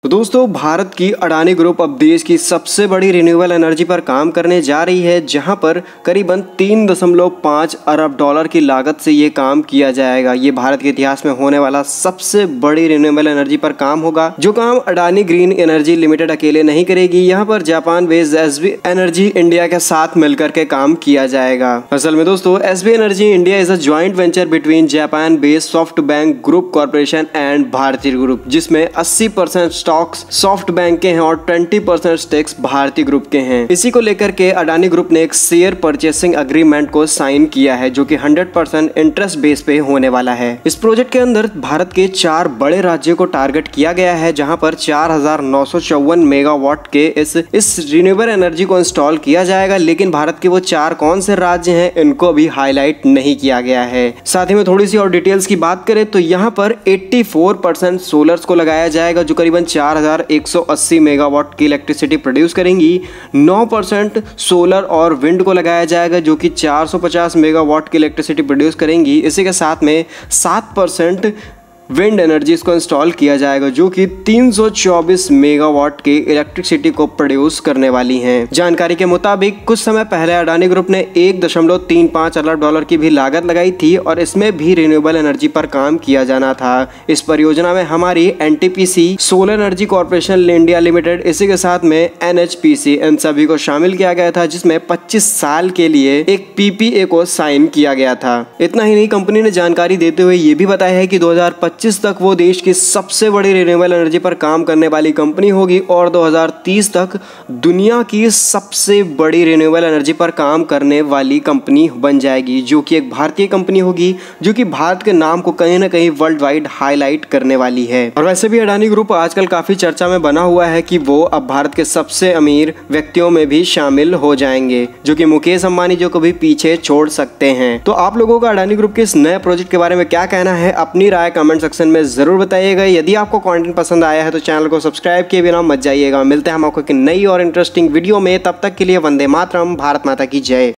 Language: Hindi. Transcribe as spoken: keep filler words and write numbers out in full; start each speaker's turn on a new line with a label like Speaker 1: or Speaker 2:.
Speaker 1: तो दोस्तों भारत की अडानी ग्रुप अब देश की सबसे बड़ी रिन्यूएबल एनर्जी पर काम करने जा रही है, जहां पर करीबन तीन दशमलव पाँच अरब डॉलर की लागत से ये काम किया जाएगा। ये भारत के इतिहास में होने वाला सबसे बड़ी रिन्यूएबल एनर्जी पर काम होगा, जो काम अडानी ग्रीन एनर्जी लिमिटेड अकेले नहीं करेगी। यहाँ पर Japan based SB energy India के साथ मिलकर के काम किया जाएगा। असल में दोस्तों SB energy India is a joint venture between Japan based SoftBank group corporation and भारतीय ग्रुप, जिसमें अस्सी परसेंट स्टॉक्स सॉफ्ट बैंक के हैं और बीस परसेंट स्टेक्स भारतीय ग्रुप के हैं। इसी को लेकर के अडानी ग्रुप ने एक शेयर परचेसिंग एग्रीमेंट को साइन किया है, जो कि सौ परसेंट इंटरेस्ट बेस पे होने वाला है। इस प्रोजेक्ट के अंदर भारत के चार बड़े राज्यों को टारगेट किया गया है, जहां पर चार हजार नौ सौ चौवन मेगावाट के इस इस रिन्यूएबल एनर्जी को इंस्टॉल किया जाएगा। लेकिन भारत के वो चार कौन से राज्य हैं, इनको भी हाईलाइट नहीं किया गया है। साथ ही में थोड़ी सी और डिटेल्स की बात करें तो यहाँ पर चौरासी परसेंट सोलर्स को लगाया जाएगा, जो करीबन चार हजार एक सौ अस्सी मेगावाट की इलेक्ट्रिसिटी प्रोड्यूस करेंगी। नौ परसेंट सोलर और विंड को लगाया जाएगा, जो कि चार सौ पचास मेगावाट की इलेक्ट्रिसिटी प्रोड्यूस करेंगी। इसी के साथ में सात परसेंट विंड एनर्जीज को इंस्टॉल किया जाएगा, जो कि तीन सौ चौबीस मेगावाट की इलेक्ट्रिसिटी को प्रोड्यूस करने वाली हैं। जानकारी के मुताबिक कुछ समय पहले अडानी ग्रुप ने एक दशमलव तीन पाँच अरब डॉलर की भी लागत लगाई थी और इसमें भी रिन्यूएबल एनर्जी पर काम किया जाना था। इस परियोजना में हमारी NTPC, Solar Energy Corporation India Limited, इसी के साथ में एनएचपीसी, इन सभी को शामिल किया गया था, जिसमें पच्चीस साल के लिए एक पीपीए को साइन किया गया था। इतना ही नहीं, कंपनी ने जानकारी देते हुए ये भी बताया है कि दो हजार पच्चीस तक वो देश की सबसे बड़ी रिन्यूएबल एनर्जी पर काम करने वाली कंपनी होगी और दो हजार तीस तक दुनिया की सबसे बड़ी रिन्यूएबल एनर्जी पर काम करने वाली कंपनी बन जाएगी, जो कि एक भारतीय कंपनी होगी, जो कि भारत के नाम को कहीं ना कहीं वर्ल्ड वाइड हाईलाइट करने वाली है। और वैसे भी अडानी ग्रुप आजकल काफी चर्चा में बना हुआ है कि वो अब भारत के सबसे अमीर व्यक्तियों में भी शामिल हो जाएंगे, जो कि मुकेश अंबानी जो कभी पीछे छोड़ सकते हैं। तो आप लोगों का अडानी ग्रुप के इस नए प्रोजेक्ट के बारे में क्या कहना है, अपनी राय कमेंट सेक्शन में जरूर बताइएगा। यदि आपको कंटेंट पसंद आया है तो चैनल को सब्सक्राइब किए बिना मत जाइएगा। मिलते हैं हम आपको एक नई और इंटरेस्टिंग वीडियो में, तब तक के लिए वंदे मातरम, भारत माता की जय।